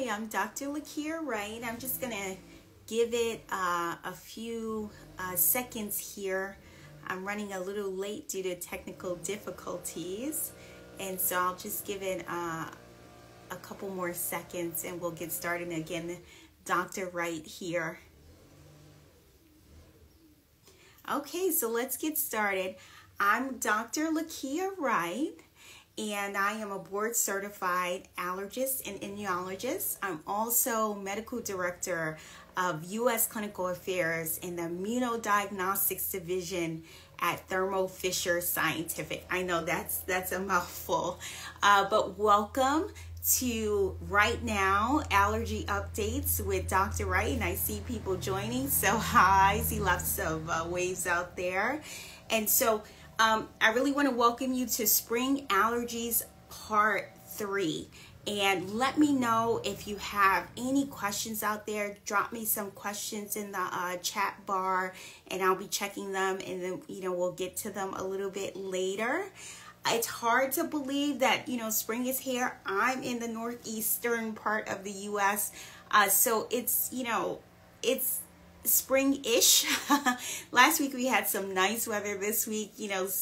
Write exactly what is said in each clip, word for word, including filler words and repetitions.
I'm Doctor Lakia Wright. I'm just going to give it uh, a few uh, seconds here. I'm running a little late due to technical difficulties, and so I'll just give it uh, a couple more seconds and we'll get started. Again, Doctor Wright here. Okay, so let's get started. I'm Doctor Lakia Wright, and I am a board certified allergist and immunologist. I'm also medical director of U S Clinical Affairs in the Immunodiagnostics Division at Thermo Fisher Scientific. I know that's that's a mouthful, uh, but welcome to Right Now Allergy Updates with Doctor Wright, and I see people joining, so hi, I see lots of uh, waves out there. And so um, I really want to welcome you to Spring Allergies Part three, and let me know if you have any questions out there. Drop me some questions in the uh, chat bar and I'll be checking them, and then you know we'll get to them a little bit later. It's hard to believe that, you know, spring is here. I'm in the northeastern part of the U S, uh, so it's, you know, it's spring-ish. Last week we had some nice weather. This week, you know,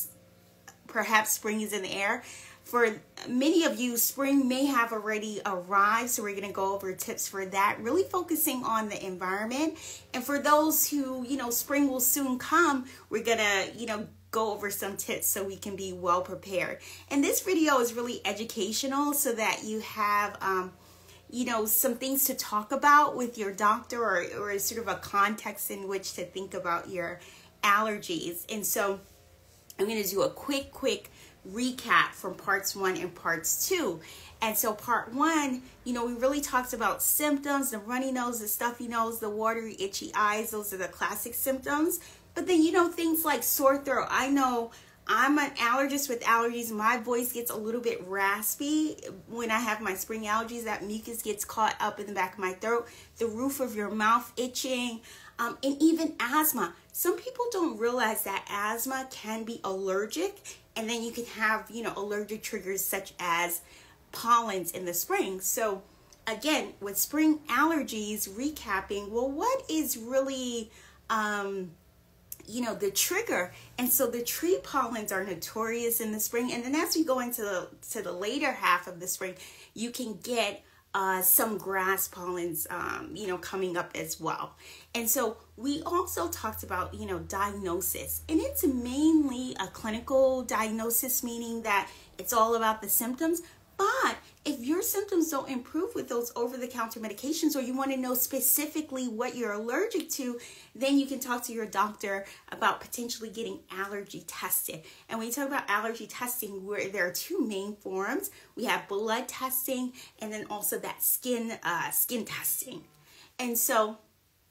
perhaps spring is in the air. For many of you, spring may have already arrived, so we're going to go over tips for that, really focusing on the environment. And for those who, you know, spring will soon come, we're going to, you know, go over some tips so we can be well prepared. And this video is really educational so that you have, um, you know, some things to talk about with your doctor, or, or sort of a context in which to think about your allergies. And so I'm going to do a quick, quick recap from parts one and parts two. And so part one, you know, we really talked about symptoms, the runny nose, the stuffy nose, the watery, itchy eyes. Those are the classic symptoms. But then, you know, things like sore throat. I know I'm an allergist with allergies. My voice gets a little bit raspy when I have my spring allergies. That mucus gets caught up in the back of my throat. The roof of your mouth itching, um, and even asthma. Some people don't realize that asthma can be allergic, and then you can have, you know, allergic triggers such as pollens in the spring. So again, with spring allergies, recapping, well, what is really, um, you know, the trigger? And so the tree pollens are notorious in the spring. And then as we go into the, to the later half of the spring, you can get uh, some grass pollens, um, you know, coming up as well. And so we also talked about, you know, diagnosis, and it's mainly a clinical diagnosis, meaning that it's all about the symptoms. But if your symptoms don't improve with those over-the-counter medications, or you want to know specifically what you're allergic to, then you can talk to your doctor about potentially getting allergy tested. And when you talk about allergy testing, where there are two main forms. We have blood testing, and then also that skin uh, skin testing. And so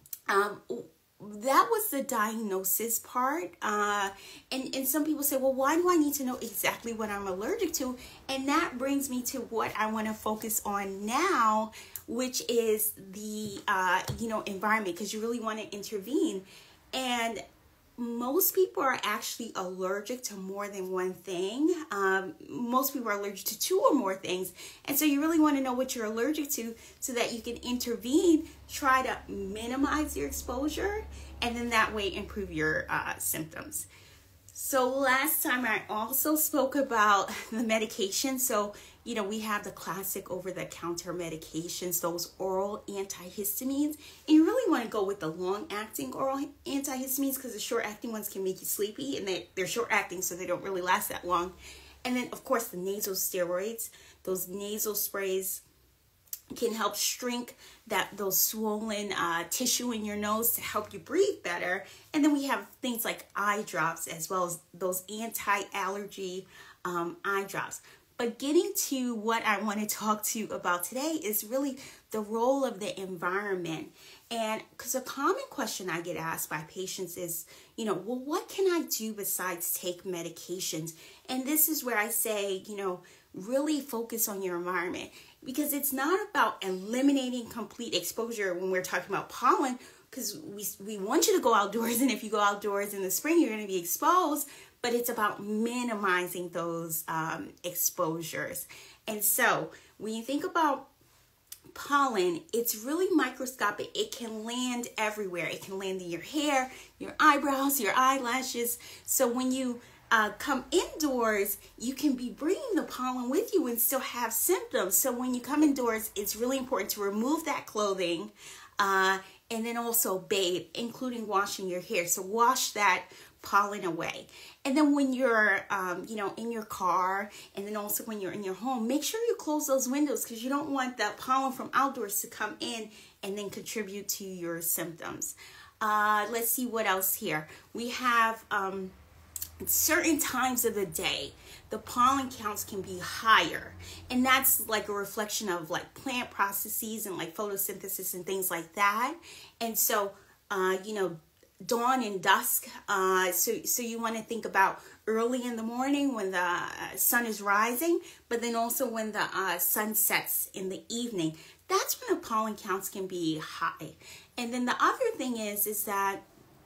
um, that was the diagnosis part. Uh, and, and some people say, well, why do I need to know exactly what I'm allergic to? And that brings me to what I want to focus on now, which is the, uh, you know, environment, because you really want to intervene. And most people are actually allergic to more than one thing. Um, most people are allergic to two or more things. And so you really want to know what you're allergic to so that you can intervene, try to minimize your exposure, and then that way improve your uh, symptoms. So last time I also spoke about the medication. So, you know, we have the classic over-the-counter medications, those oral antihistamines. And you really want to go with the long-acting oral antihistamines, because the short-acting ones can make you sleepy, and they, they're short-acting, so they don't really last that long. And then, of course, the nasal steroids, those nasal sprays can help shrink that those swollen uh, tissue in your nose to help you breathe better. And then we have things like eye drops, as well as those anti-allergy um, eye drops. But getting to what I want to talk to you about today is really the role of the environment. And because a common question I get asked by patients is, you know, well, what can I do besides take medications? And this is where I say, you know, really focus on your environment, because it's not about eliminating complete exposure when we're talking about pollen, because we, we want you to go outdoors, and if you go outdoors in the spring, you're going to be exposed, but it's about minimizing those um, exposures. And so when you think about pollen, it's really microscopic. It can land everywhere. It can land in your hair, your eyebrows, your eyelashes. So when you uh, come indoors, you can be bringing the pollen with you and still have symptoms. So when you come indoors, it's really important to remove that clothing uh, and then also bathe, including washing your hair. So wash that pollen away. And then when you're, um, you know, in your car, and then also when you're in your home, make sure you close those windows because you don't want that pollen from outdoors to come in and then contribute to your symptoms. Uh, let's see what else here. We have um, certain times of the day, the pollen counts can be higher. And that's like a reflection of like plant processes and like photosynthesis and things like that. And so, uh, you know, dawn and dusk, uh, so so you want to think about early in the morning when the uh, sun is rising, but then also when the uh, sun sets in the evening. That's when the pollen counts can be high. And then the other thing is, is that,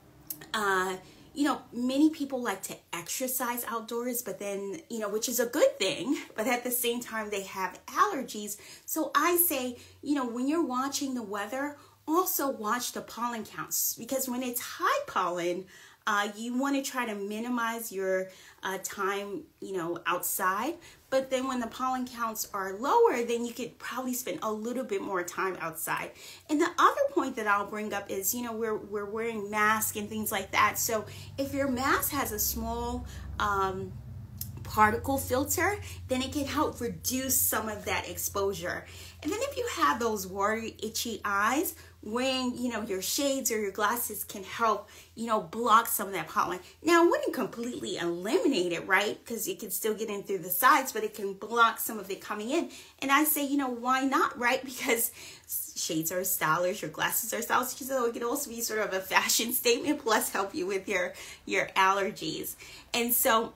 uh, you know, many people like to exercise outdoors, but then, you know, which is a good thing, but at the same time they have allergies. So I say, you know, when you're watching the weather, also watch the pollen counts, because when it's high pollen, uh, you want to try to minimize your uh, time, you know, outside. But then when the pollen counts are lower, then you could probably spend a little bit more time outside. And the other point that I'll bring up is, you know, we're, we're wearing masks and things like that. So if your mask has a small um, particle filter, then it can help reduce some of that exposure. And then if you have those watery, itchy eyes, wearing, you know, your shades or your glasses can help, you know, block some of that pollen. Now, it wouldn't completely eliminate it, right? Because it can still get in through the sides, but it can block some of it coming in. And I say, you know, why not, right? Because shades are stylish, your glasses are stylish, so it can also be sort of a fashion statement, plus help you with your, your allergies. And so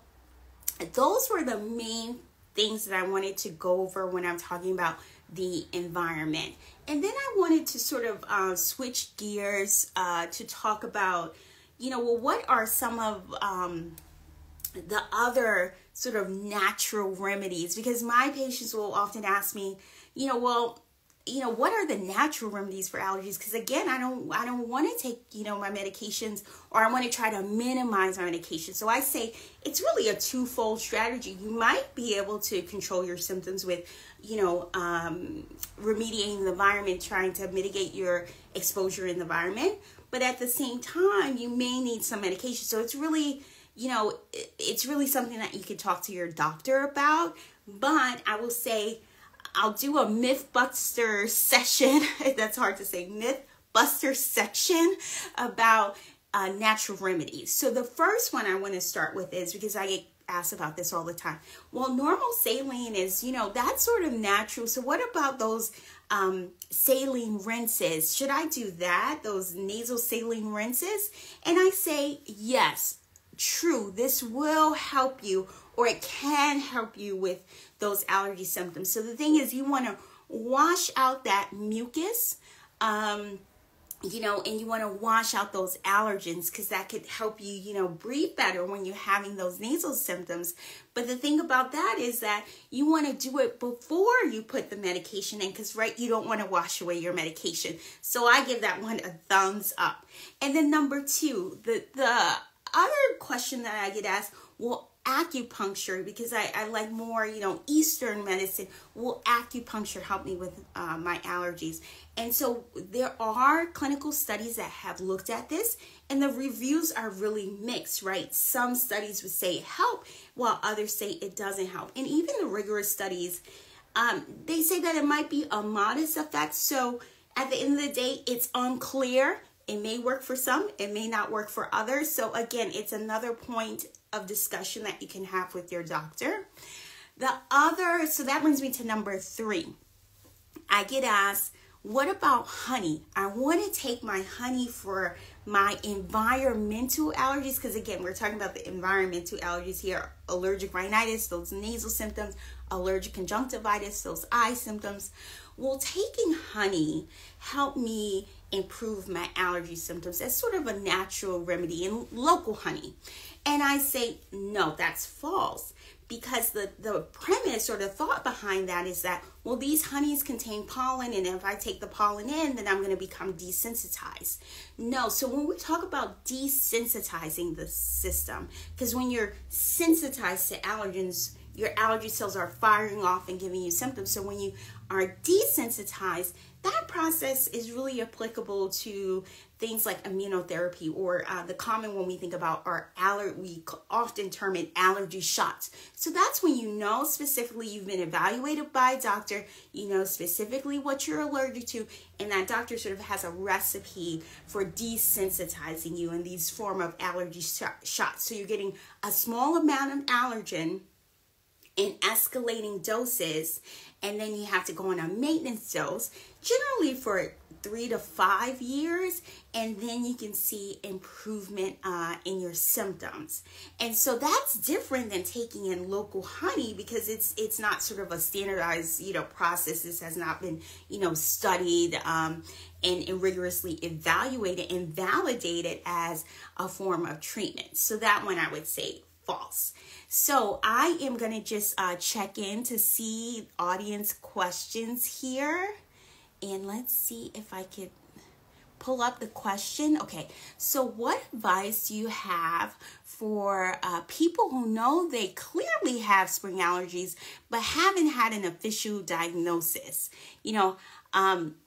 those were the main things that I wanted to go over when I'm talking about the environment. And then I wanted to sort of uh, switch gears uh, to talk about, you know, well, what are some of um, the other sort of natural remedies? Because my patients will often ask me, you know, well, you know, what are the natural remedies for allergies? Because again, I don't, I don't want to take, you know, my medications, or I want to try to minimize my medication. So I say it's really a twofold strategy. You might be able to control your symptoms with, you know, um, remediating the environment, trying to mitigate your exposure in the environment. But at the same time, you may need some medication. So it's really, you know, it's really something that you could talk to your doctor about. But I will say, I'll do a myth buster session. That's hard to say, myth buster section about uh, natural remedies. So the first one I want to start with is, because I get asked about this all the time. Well, normal saline is, you know, that's sort of natural. So what about those um, saline rinses? Should I do that? Those nasal saline rinses? And I say, yes, true. This will help you, or it can help you with those allergy symptoms. So the thing is, you want to wash out that mucus, um, you know, and you want to wash out those allergens, because that could help you, you know, breathe better when you're having those nasal symptoms. But the thing about that is that you want to do it before you put the medication in, because, right, you don't want to wash away your medication. So I give that one a thumbs up. And then number two, the, the other question that I get asked, well, acupuncture, because I, I like more, you know, Eastern medicine, will acupuncture help me with uh, my allergies? And so there are clinical studies that have looked at this, and the reviews are really mixed, right? Some studies would say it help, while others say it doesn't help. And even the rigorous studies, um, they say that it might be a modest effect. So at the end of the day, it's unclear. It may work for some, it may not work for others. So again, it's another point of discussion that you can have with your doctor. The other, so that brings me to number three. I get asked, what about honey? I want to take my honey for my environmental allergies, because again, we're talking about the environmental allergies here: allergic rhinitis, those nasal symptoms; allergic conjunctivitis, those eye symptoms. Will taking honey help me improve my allergy symptoms? That's sort of a natural remedy, in local honey. And I say, no, that's false, because the, the premise or the thought behind that is that, well, these honeys contain pollen, and if I take the pollen in, then I'm going to become desensitized. No, so when we talk about desensitizing the system, because when you're sensitized to allergens, your allergy cells are firing off and giving you symptoms. So when you are desensitized, that process is really applicable to things like immunotherapy, or uh, the common one we think about are aller we often term it allergy shots. So that's when you know specifically you've been evaluated by a doctor, you know specifically what you're allergic to, and that doctor sort of has a recipe for desensitizing you in these form of allergy sh shots. So you're getting a small amount of allergen in escalating doses, and then you have to go on a maintenance dose, generally for three to five years, and then you can see improvement uh, in your symptoms. And so that's different than taking in local honey, because it's it's not sort of a standardized, you know, process. This has not been, you know, studied um, and, and rigorously evaluated and validated as a form of treatment. So that one I would say false. So I am going to just uh, check in to see audience questions here. And let's see if I could pull up the question. Okay, so what advice do you have for uh, people who know they clearly have spring allergies but haven't had an official diagnosis? You know, um,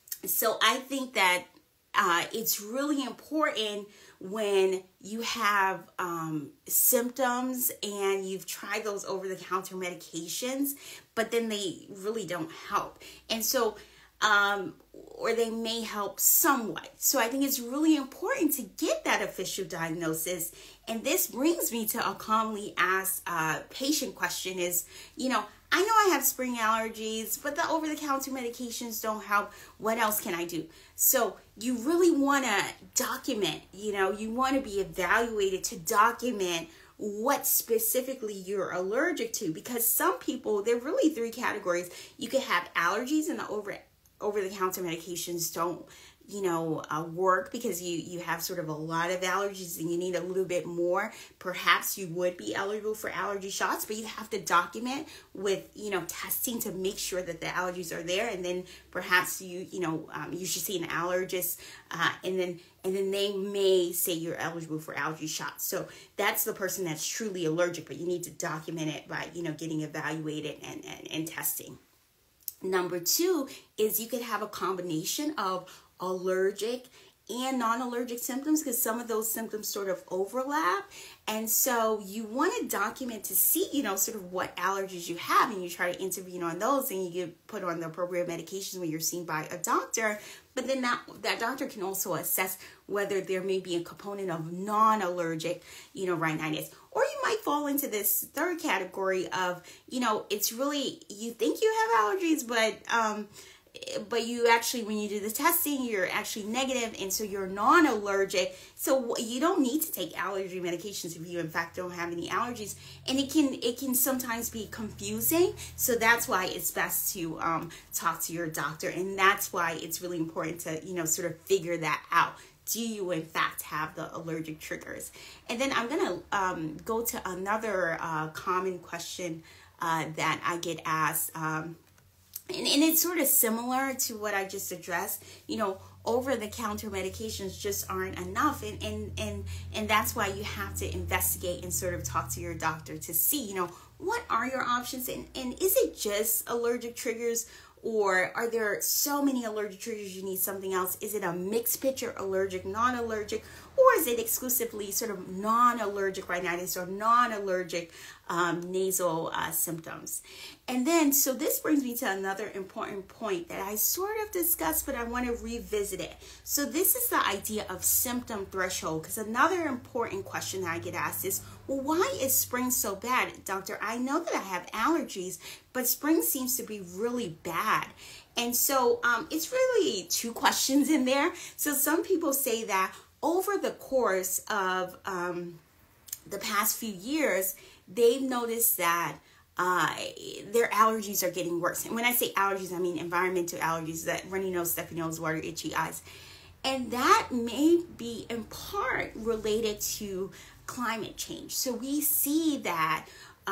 so I think that uh, it's really important when you have um, symptoms and you've tried those over-the-counter medications, but then they really don't help. And so, um, or they may help somewhat. So I think it's really important to get that official diagnosis. And this brings me to a commonly asked uh, patient question is, you know, I know I have spring allergies, but the over-the-counter medications don't help. What else can I do? So you really want to document, you know, you want to be evaluated to document what specifically you're allergic to, because some people, there are really three categories. You could have allergies and the over, over-the-counter medications don't, you know, uh, work because you, you have sort of a lot of allergies and you need a little bit more. Perhaps you would be eligible for allergy shots, but you have to document with, you know, testing to make sure that the allergies are there. And then perhaps you, you know, um, you should see an allergist uh, and then and then they may say you're eligible for allergy shots. So that's the person that's truly allergic, but you need to document it by, you know, getting evaluated and, and, and testing. Number two is you could have a combination of allergic and non-allergic symptoms, because some of those symptoms sort of overlap. And so you want to document to see, you know, sort of what allergies you have, and you try to intervene on those, and you get put on the appropriate medications when you're seen by a doctor. But then that, that doctor can also assess whether there may be a component of non-allergic, you know, rhinitis. Or you might fall into this third category of, you know, it's really, you think you have allergies, but um, but you actually, when you do the testing, you're actually negative, and so you're non-allergic. So you don't need to take allergy medications if you in fact don't have any allergies. And it can it can sometimes be confusing. So that's why it's best to um, talk to your doctor, and that's why it's really important to, you know, sort of figure that out. Do you in fact have the allergic triggers? And then I'm gonna um, go to another uh, common question uh, that I get asked. Um, And, and it's sort of similar to what I just addressed. You know, over-the-counter medications just aren't enough. And, and, and, and that's why you have to investigate and sort of talk to your doctor to see, you know, what are your options? And, and is it just allergic triggers? Or are there so many allergic triggers you need something else? Is it a mixed picture, allergic, non-allergic? Or is it exclusively sort of non-allergic rhinitis or non-allergic um, nasal uh, symptoms? And then, so this brings me to another important point that I sort of discussed, but I want to revisit it. So this is the idea of symptom threshold, because another important question that I get asked is, well, why is spring so bad? Doctor, I know that I have allergies, but spring seems to be really bad. And so um, it's really two questions in there. So some people say that over the course of um, the past few years, they've noticed that uh, their allergies are getting worse. And when I say allergies, I mean environmental allergies, that runny nose, stuffy nose, watery, itchy eyes. And that may be in part related to climate change. So we see that uh,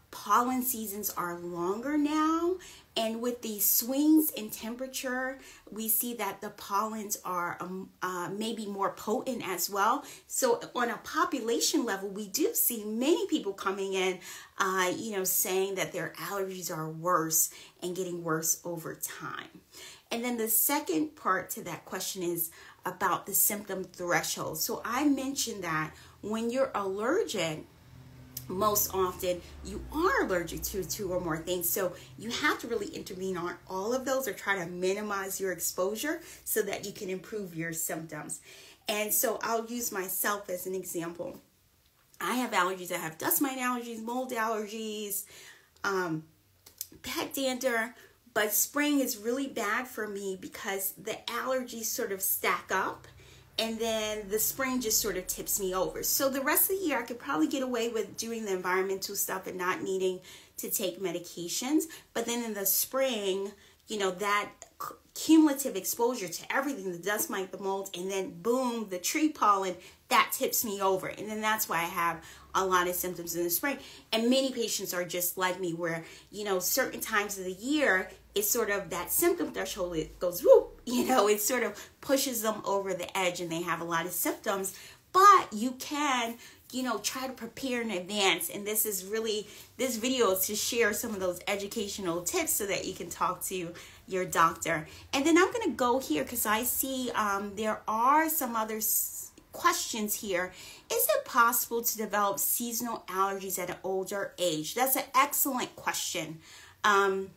pollen seasons are longer now. And with the swings in temperature, we see that the pollens are um, uh, maybe more potent as well. So on a population level, we do see many people coming in, uh, you know, saying that their allergies are worse and getting worse over time. And then the second part to that question is about the symptom threshold. So I mentioned that when you're allergic, most often you are allergic to two or more things. So you have to really intervene on all of those or try to minimize your exposure so that you can improve your symptoms. And so I'll use myself as an example. I have allergies. I have dust mite allergies, mold allergies, um, pet dander, but spring is really bad for me because the allergies sort of stack up. And then the spring just sort of tips me over. So the rest of the year, I could probably get away with doing the environmental stuff and not needing to take medications. But then in the spring, you know, that cumulative exposure to everything, the dust mite, the mold, and then boom, the tree pollen, that tips me over. And then that's why I have a lot of symptoms in the spring. And many patients are just like me where, you know, certain times of the year, it's sort of that symptom threshold, it goes whoop, you know, it sort of pushes them over the edge and they have a lot of symptoms. But you can, you know, try to prepare in advance. And this is really, this video is to share some of those educational tips so that you can talk to your doctor. And then I'm going to go here because I see um, there are some other s questions here. Is it possible to develop seasonal allergies at an older age? That's an excellent question. Um,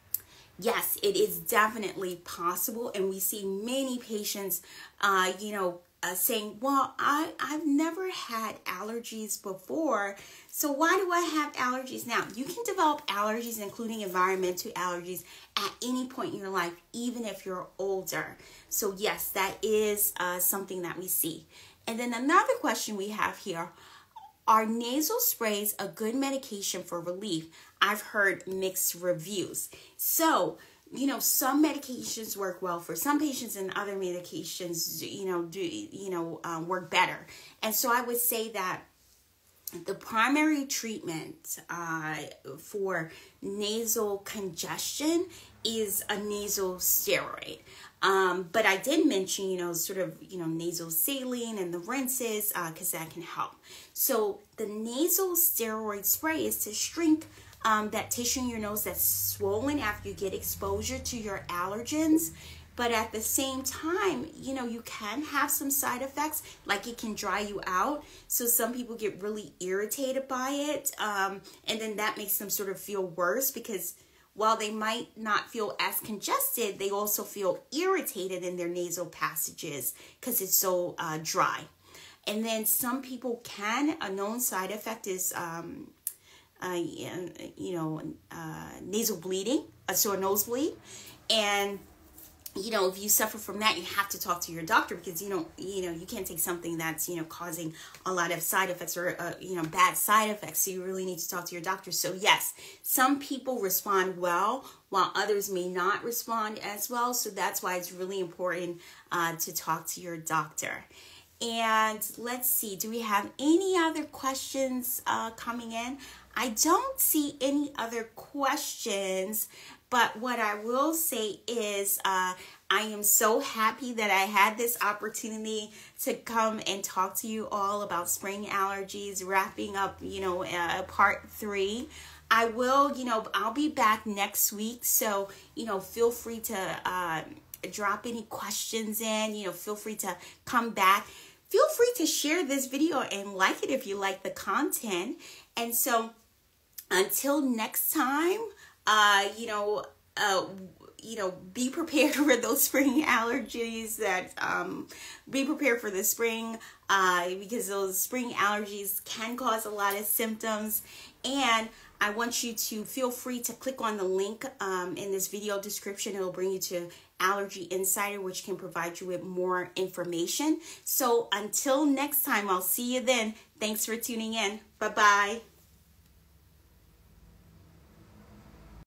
Yes, it is definitely possible. And we see many patients, uh, you know, uh, saying, well, I, I've never had allergies before. So why do I have allergies now? You can develop allergies, including environmental allergies, at any point in your life, even if you're older. So yes, that is uh, something that we see. And then another question we have here. Are nasal sprays a good medication for relief? I've heard mixed reviews. So, you know, some medications work well for some patients and other medications, you know, do, you know, um, work better. And so I would say that the primary treatment uh, for nasal congestion is a nasal steroid. Um, but I did mention, you know, sort of, you know, nasal saline and the rinses because uh, that can help. So the nasal steroid spray is to shrink um, that tissue in your nose that's swollen after you get exposure to your allergens. But at the same time, you know, you can have some side effects, like it can dry you out. So some people get really irritated by it. Um, and then that makes them sort of feel worse because while they might not feel as congested, they also feel irritated in their nasal passages because it's so uh, dry. And then some people can, a known side effect is, um, uh, you know, uh, nasal bleeding, a sore nosebleed. And you know, if you suffer from that, you have to talk to your doctor because, you know, you know, you can't take something that's, you know, causing a lot of side effects or, uh, you know, bad side effects. So you really need to talk to your doctor. So yes, some people respond well while others may not respond as well. So that's why it's really important uh, to talk to your doctor. And let's see, do we have any other questions uh, coming in? I don't see any other questions. But what I will say is uh, I am so happy that I had this opportunity to come and talk to you all about spring allergies, wrapping up, you know, uh, part three. I will, you know, I'll be back next week. So, you know, feel free to uh, drop any questions in, you know, feel free to come back. Feel free to share this video and like it if you like the content. And so until next time, Uh, you know, uh, you know, be prepared for those spring allergies that, um, be prepared for the spring, uh, because those spring allergies can cause a lot of symptoms. And I want you to feel free to click on the link, um, in this video description. It'll bring you to Allergy Insider, which can provide you with more information. So until next time, I'll see you then. Thanks for tuning in. Bye-bye.